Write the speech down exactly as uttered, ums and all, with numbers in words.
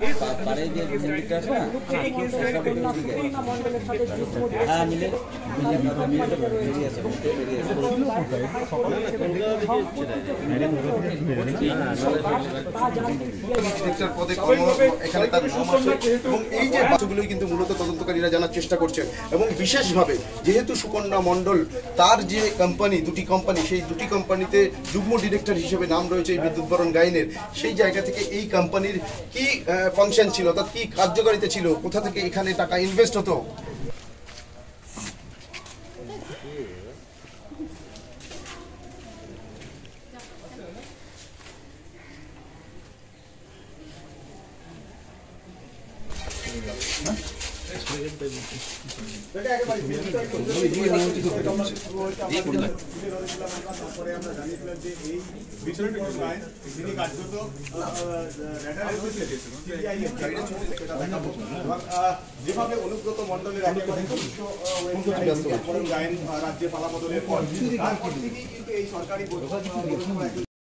পারে যে মন্দিরটা আছে না হ্যাঁ মিলে বেরিয়ে আছে পদে এখানে তার এবং এই যে বাচ্চাগুলোই কিন্তু মূলত তদন্তকারীরা জানার চেষ্টা করছেন এবং বিশেষভাবে যেহেতু সুকন্যা মণ্ডল তার যে কোম্পানি দুটি কোম্পানি সেই দুটি কোম্পানিতে যুগ্ম ডিরেক্টর হিসেবে নাম রয়েছে এই বিদ্যুৎ বরণ গাইনের সেই জায়গা থেকে এই কোম্পানির কি ফাংশন ছিল অর্থাৎ কি কার্যকারিতা ছিল কোথা থেকে এখানে টাকা ইনভেস্ট হতো যেভাবে অনুব্রত মণ্ডলের রাজ্যে পালাবদলের পর তারপর থেকেই কিন্তু এই সরকারি